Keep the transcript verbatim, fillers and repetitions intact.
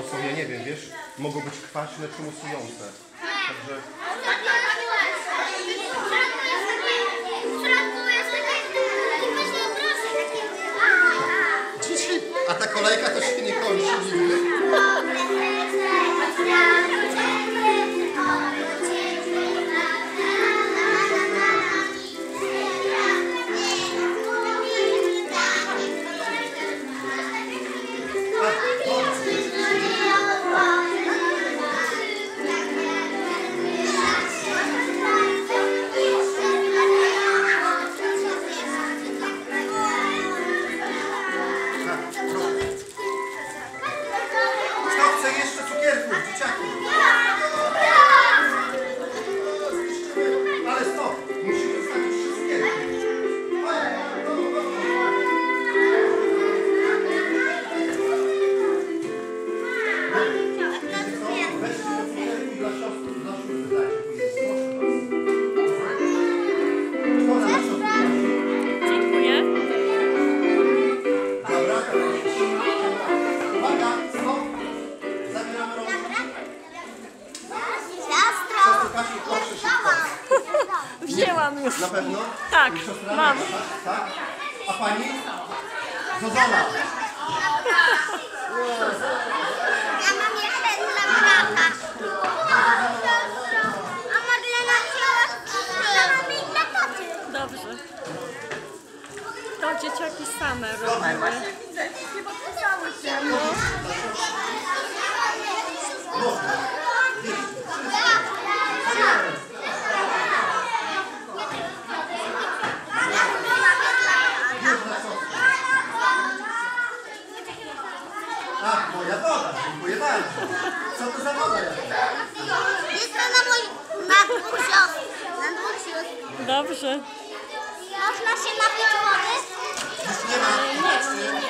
są, ja nie wiem, wiesz, mogą być kwaśne czy musujące. Także... Dzisiaj, a ta kolejka to się nie kończy nigdy. Wzięłam już. Na pewno? Tak, mam. Tak? A pani? Zozana. Ja mam jeszcze dla brata. A Marlena wzięła dla taty. Dobrze. To dzieciaki same robią. Nie podpisały się. No. Ach, moja woda, dziękuję bardzo. Co to za woda jest? Jest to na mój, na dwóch siostr. Na dwóch siostr. Dobrze. Można się napić wody? Już nie ma. Nie, nie.